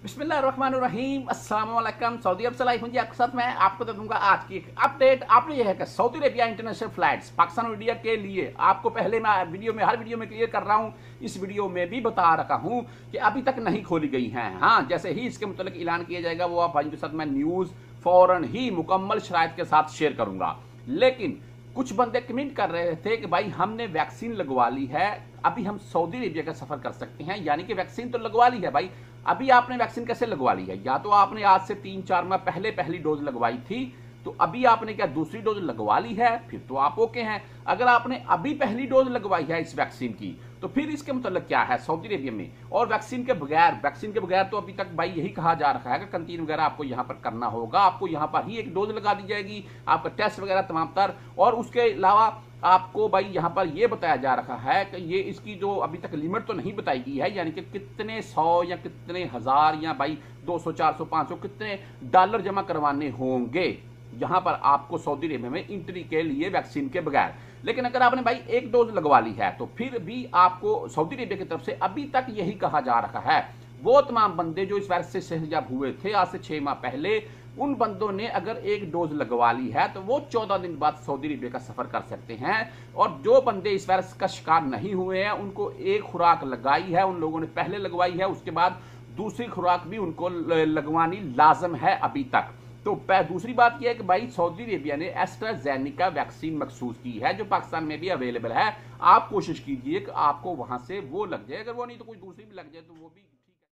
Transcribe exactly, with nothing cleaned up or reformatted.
बिस्मिल्लाहिर्रहमानिर्रहीम अस्सलाम वालेकुम। सऊदी अरब से लाइव हूं जी आपके साथ। मैं आपको दे दूंगा आज की एक अपडेट। आपने ये है कि Saudi Arabia international flights Pakistan और इंडिया के लिए आपको पहले मैं वीडियो में हर वीडियो में क्लियर कर रहा हूं, इस वीडियो में भी बता रखा हूं कि अभी तक नहीं खोली गई हैं। हाँ, जैसे ही इसके मुतालिक ऐलान किया जाएगा वो आप भाइयों के साथ मैं न्यूज़ फौरन ही मुकम्मल शराइत के साथ शेयर करूंगा। लेकिन कुछ बंदे कमेंट कर रहे थे कि भाई हमने वैक्सीन लगवा ली है, अभी हम सऊदी अरेबिया का सफर कर सकते हैं। यानी कि वैक्सीन तो लगवा ली है भाई, अभी आपने वैक्सीन कैसे लगवा ली है? या तो आपने आज से तीन चार माह पहले पहली डोज लगवाई थी, तो अभी आपने क्या दूसरी डोज लगवा ली है, फिर तो आप ओके हैं। अगर आपने अभी पहली डोज लगवाई है इस वैक्सीन की, तो फिर इसके मतलब क्या है सऊदी अरेबिया में? और वैक्सीन के बगैर वैक्सीन के बगैर तो अभी तक भाई यही कहा जा रहा है कि कंटीन वगैरह आपको यहाँ पर करना होगा, आपको यहाँ पर ही एक डोज लगा दी जाएगी, आपका टेस्ट वगैरह तमाम तर। और उसके अलावा आपको भाई यहाँ पर यह बताया जा रहा है कि ये इसकी जो अभी तक लिमिट तो नहीं बताई गई है, यानी कि कितने सौ या कितने हजार या भाई दो सौ चार सौ पांच सौ कितने डॉलर जमा करवाने होंगे यहाँ पर आपको सऊदी अरेबिया में एंट्री के लिए वैक्सीन के बगैर। लेकिन अगर आपने भाई एक डोज लगवा ली है तो फिर भी आपको सऊदी अरेबिया की तरफ से अभी तक यही कहा जा रहा है, वो तमाम बंदे जो इस वायरस से सेहतयाब हुए थे आज से छह माह पहले, उन बंदों ने अगर एक डोज लगवा ली है तो वो चौदह दिन बाद सऊदी अरेबिया का सफर कर सकते हैं। और जो बंदे इस वायरस का शिकार नहीं हुए हैं उनको एक खुराक लगाई है, उन लोगों ने पहले लगवाई है, उसके बाद दूसरी खुराक भी उनको लगवानी लाजम है अभी तक। तो दूसरी बात यह है कि भाई सऊदी अरेबिया ने एस्ट्राजेनेका वैक्सीन मखसूस की है जो पाकिस्तान में भी अवेलेबल है। आप कोशिश कीजिए कि आपको वहां से वो लग जाए, अगर वो नहीं तो कोई दूसरी भी लग जाए तो वो भी